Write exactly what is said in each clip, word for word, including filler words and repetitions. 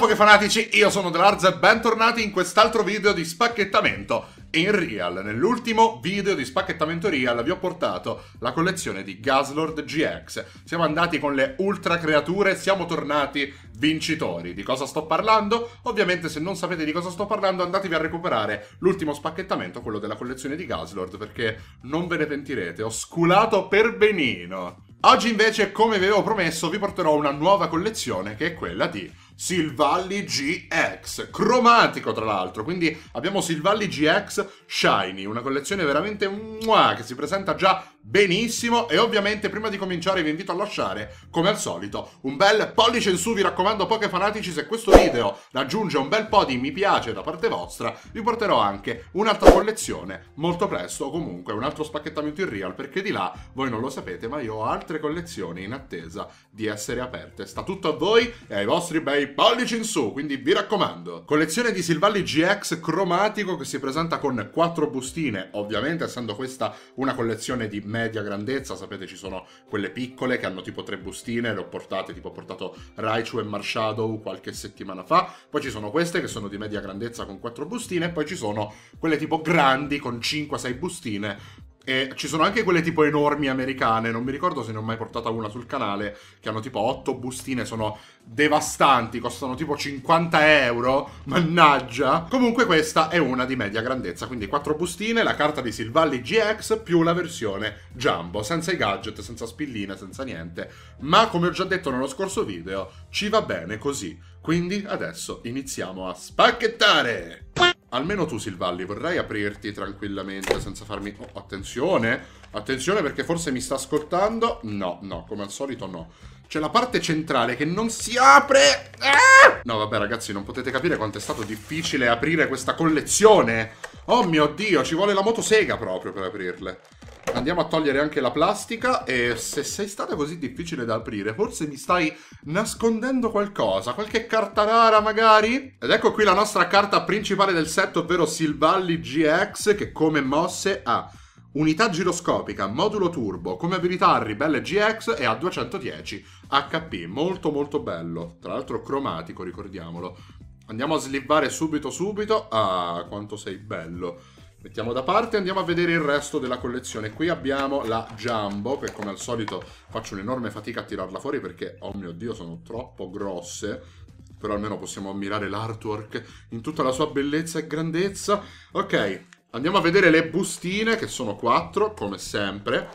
Pokéfanatici, io sono Delarz e bentornati in quest'altro video di spacchettamento in Real. Nell'ultimo video di spacchettamento Real vi ho portato la collezione di Guzzlord G X. Siamo andati con le ultra creature, siamo tornati vincitori. Di cosa sto parlando? Ovviamente se non sapete di cosa sto parlando andatevi a recuperare l'ultimo spacchettamento, quello della collezione di Guzzlord, perché non ve ne pentirete, ho sculato per benino. Oggi invece, come vi avevo promesso, vi porterò una nuova collezione che è quella di Silvally G X, cromatico tra l'altro, quindi abbiamo Silvally G X Shiny, una collezione veramente muah, che si presenta già benissimo. E ovviamente prima di cominciare vi invito a lasciare, come al solito, un bel pollice in su. Vi raccomando, Pokéfanatici, se questo video raggiunge un bel po' di mi piace da parte vostra, vi porterò anche un'altra collezione molto presto, o comunque un altro spacchettamento in Real, perché di là, voi non lo sapete, ma io ho altre collezioni in attesa di essere aperte. Sta tutto a voi e ai vostri bei pollici in su, quindi vi raccomando. Collezione di Silvally G X cromatico che si presenta con quattro bustine, ovviamente essendo questa una collezione di media grandezza. Sapete, ci sono quelle piccole che hanno tipo tre bustine, le ho portate, tipo ho portato Raichu e Marshadow qualche settimana fa. Poi ci sono queste che sono di media grandezza con quattro bustine, e poi ci sono quelle tipo grandi con cinque sei bustine. E ci sono anche quelle tipo enormi americane, non mi ricordo se ne ho mai portata una sul canale, che hanno tipo otto bustine, sono devastanti, costano tipo cinquanta euro, mannaggia. Comunque questa è una di media grandezza, quindi quattro bustine, la carta di Silvally G X più la versione Jumbo, senza i gadget, senza spilline, senza niente. Ma come ho già detto nello scorso video, ci va bene così. Quindi adesso iniziamo a spacchettare! Almeno tu, Silvally, vorrei aprirti tranquillamente senza farmi... Oh, attenzione! Attenzione, perché forse mi sta ascoltando. No, no, come al solito no. C'è la parte centrale che non si apre! Ah! No, vabbè, ragazzi, non potete capire quanto è stato difficile aprire questa collezione! Oh mio Dio, ci vuole la motosega proprio per aprirle. Andiamo a togliere anche la plastica. E se sei stata così difficile da aprire, forse mi stai nascondendo qualcosa, qualche carta rara magari? Ed ecco qui la nostra carta principale del set, ovvero Silvally G X, che come mosse ha unità giroscopica, modulo turbo, come abilità Ribelle G X e ha duecentodieci H P. Molto molto bello, tra l'altro cromatico, ricordiamolo. Andiamo a slivare subito subito. Ah, quanto sei bello. Mettiamo da parte e andiamo a vedere il resto della collezione. Qui abbiamo la Jumbo, che come al solito faccio un'enorme fatica a tirarla fuori perché, oh mio Dio, sono troppo grosse. Però almeno possiamo ammirare l'artwork in tutta la sua bellezza e grandezza. Ok, andiamo a vedere le bustine, che sono quattro, come sempre.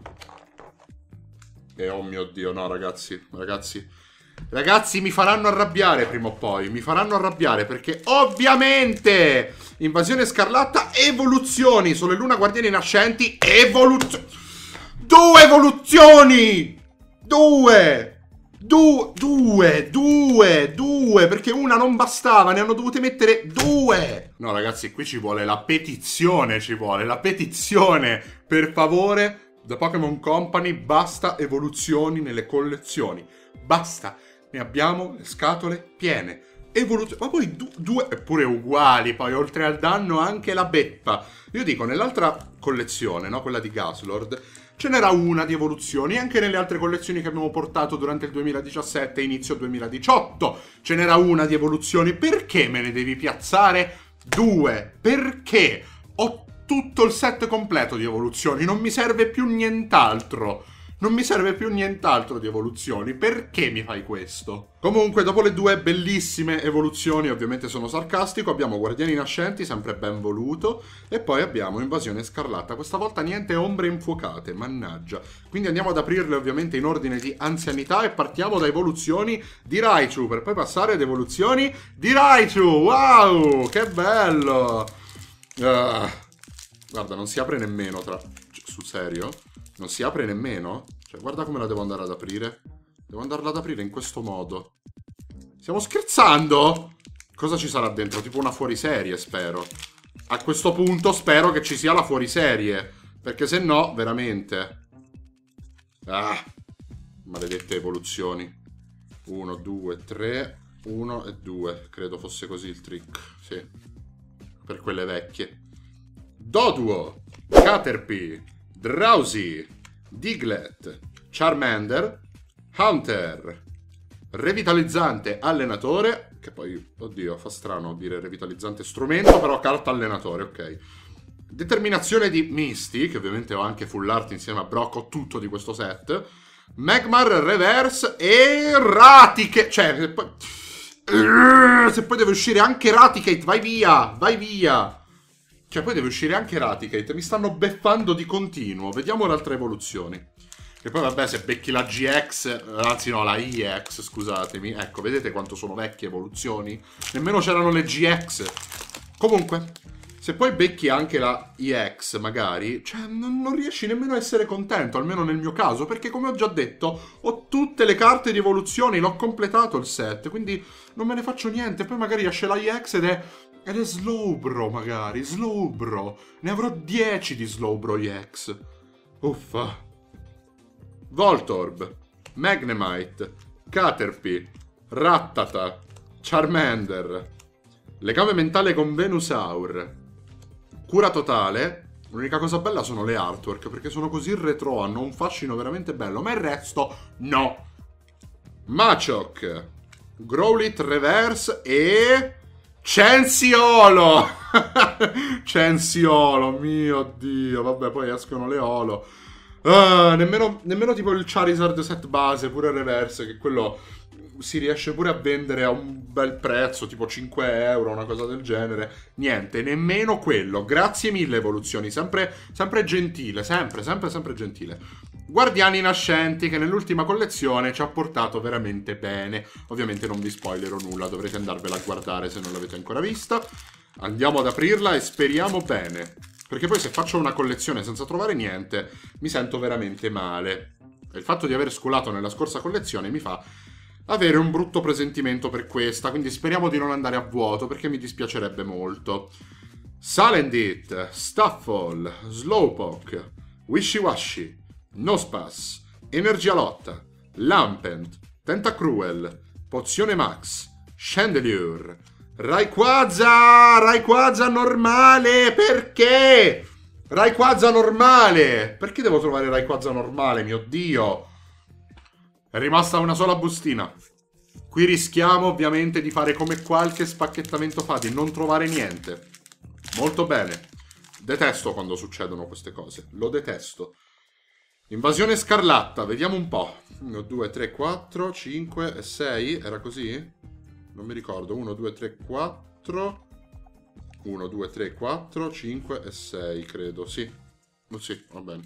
E oh mio Dio, no ragazzi, ragazzi... Ragazzi, mi faranno arrabbiare prima o poi. Mi faranno arrabbiare perché ovviamente Invasione Scarlatta, evoluzioni. Sole Luna, Guardiani Nascenti, evoluzioni. Due evoluzioni. Due. Du due. Due. Due. Perché una non bastava, ne hanno dovute mettere due. No ragazzi, qui ci vuole la petizione. Ci vuole la petizione. Per favore, The Pokémon Company, basta evoluzioni nelle collezioni. Basta. Ne abbiamo le scatole piene. Evoluzione. Ma poi du due eppure uguali. Poi oltre al danno anche la beppa. Io dico, nell'altra collezione, no? Quella di Guzzlord, ce n'era una di evoluzioni. Anche nelle altre collezioni che abbiamo portato durante il duemiladiciassette e inizio duemiladiciotto ce n'era una di evoluzioni. Perché me ne devi piazzare due? Perché? Ho tutto il set completo di evoluzioni. Non mi serve più nient'altro. Non mi serve più nient'altro di evoluzioni. Perché mi fai questo? Comunque, dopo le due bellissime evoluzioni, ovviamente sono sarcastico, abbiamo Guardiani Nascenti, sempre ben voluto, e poi abbiamo Invasione Scarlatta. Questa volta niente ombre infuocate, mannaggia. Quindi andiamo ad aprirle ovviamente in ordine di anzianità e partiamo da evoluzioni di Raichu, per poi passare ad evoluzioni di Raichu. Wow, che bello! Uh, guarda, non si apre nemmeno tra... Sul serio? Non si apre nemmeno? Cioè, guarda come la devo andare ad aprire. Devo andarla ad aprire in questo modo. Stiamo scherzando? Cosa ci sarà dentro? Tipo una fuoriserie, spero. A questo punto spero che ci sia la fuoriserie. Perché se no, veramente... Ah! Maledette evoluzioni. Uno, due, tre... Uno e due. Credo fosse così il trick. Sì. Per quelle vecchie. Doduo! Caterpie! Drowsy, Diglett, Charmander, Hunter, Revitalizzante Allenatore, che poi, oddio, fa strano dire revitalizzante strumento, però carta allenatore, ok. Determinazione di Misty, che ovviamente ho anche full art insieme a Brock, ho tutto di questo set. Magmar Reverse e Raticate, cioè, se poi, se poi deve uscire anche Raticate, vai via, vai via. Cioè, poi deve uscire anche Raticate, mi stanno beffando di continuo, vediamo le altre evoluzioni. E poi vabbè, se becchi la G X, anzi no, la I X, scusatemi. Ecco, vedete quanto sono vecchie evoluzioni? Nemmeno c'erano le G X. Comunque, se poi becchi anche la I X, magari, cioè non, non riesci nemmeno a essere contento, almeno nel mio caso, perché come ho già detto, ho tutte le carte di evoluzioni, l'ho completato il set, quindi non me ne faccio niente. Poi magari esce la I X ed è... ed è Slowbro, magari, Slowbro. Ne avrò dieci di Slowbro I X. Uffa. Voltorb, Magnemite, Caterpie, Rattata, Charmander, legame mentale con Venusaur, cura totale. L'unica cosa bella sono le artwork, perché sono così retro, hanno un fascino veramente bello, ma il resto no. Machoke, Growlithe Reverse e... Censiolo! Censiolo, mio Dio, vabbè, poi escono le Olo. Ah, nemmeno, nemmeno tipo il Charizard set base, pure il reverse, che quello si riesce pure a vendere a un bel prezzo, tipo cinque euro, una cosa del genere. Niente, nemmeno quello. Grazie mille evoluzioni, sempre, sempre gentile, sempre, sempre, sempre gentile. Guardiani Nascenti, che nell'ultima collezione ci ha portato veramente bene. Ovviamente non vi spoilerò nulla, dovrete andarvela a guardare se non l'avete ancora vista. Andiamo ad aprirla e speriamo bene. Perché poi se faccio una collezione senza trovare niente, mi sento veramente male. E il fatto di aver sculato nella scorsa collezione mi fa avere un brutto presentimento per questa, quindi speriamo di non andare a vuoto, perché mi dispiacerebbe molto. Salandit, Stuffle, Slowpoke, Wishiwashi, Nosepass, Energia Lotta, Lampent, Tentacruel, Pozione Max, Chandelure, Rayquaza, Rayquaza normale, perché? Rayquaza normale, perché devo trovare Rayquaza normale, mio Dio? È rimasta una sola bustina. Qui rischiamo ovviamente di fare come qualche spacchettamento fa, di non trovare niente. Molto bene. Detesto quando succedono queste cose, lo detesto. Invasione Scarlatta, vediamo un po'. uno, due, tre, quattro, cinque e sei, era così? Non mi ricordo, uno, due, tre, quattro, uno, due, tre, quattro, cinque e sei, credo, sì. Oh, sì, va bene.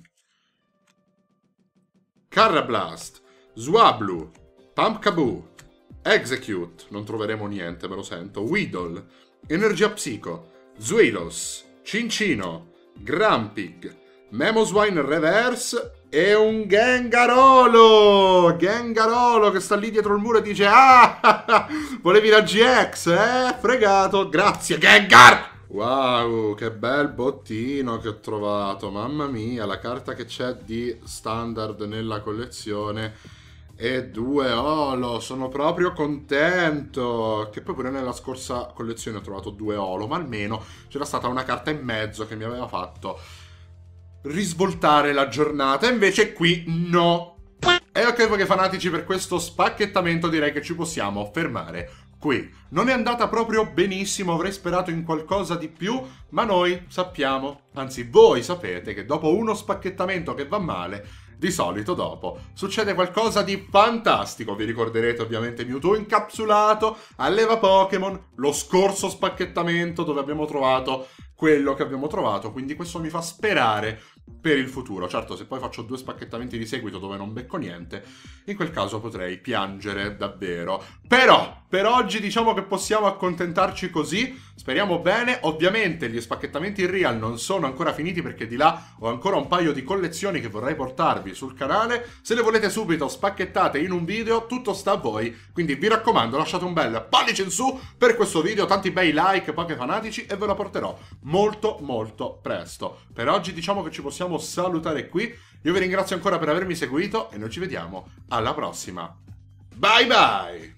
Carrablast, Swablu, Pumpkaboo, Execute, non troveremo niente, me lo sento, Weedle, Energia Psico, Zuilos, Cincino, Grumpig, Mamoswine Reverse e un Gengarolo! Gengarolo che sta lì dietro il muro e dice: ah, volevi la G X, eh? Fregato, grazie Gengar! Wow, che bel bottino che ho trovato, mamma mia, la carta che c'è di standard nella collezione e due Olo, sono proprio contento. Che poi pure nella scorsa collezione ho trovato due Olo, ma almeno c'era stata una carta in mezzo che mi aveva fatto risvoltare la giornata, invece qui no. E ok, voi che fanatici, per questo spacchettamento direi che ci possiamo fermare qui. Non è andata proprio benissimo, avrei sperato in qualcosa di più, ma noi sappiamo, anzi voi sapete, che dopo uno spacchettamento che va male, di solito dopo succede qualcosa di fantastico. Vi ricorderete ovviamente Mewtwo incapsulato, alleva Pokémon, lo scorso spacchettamento dove abbiamo trovato quello che abbiamo trovato, quindi questo mi fa sperare per il futuro. Certo, se poi faccio due spacchettamenti di seguito dove non becco niente, in quel caso potrei piangere davvero. Però, per oggi diciamo che possiamo accontentarci così, speriamo bene. Ovviamente gli spacchettamenti in real non sono ancora finiti, perché di là ho ancora un paio di collezioni che vorrei portarvi sul canale. Se le volete subito spacchettate in un video, tutto sta a voi, quindi vi raccomando, lasciate un bel pollice in su per questo video, tanti bei like, poche fanatici, e ve la porterò molto molto presto. Per oggi diciamo che ci possiamo salutare qui. Io vi ringrazio ancora per avermi seguito e noi ci vediamo alla prossima. Bye bye!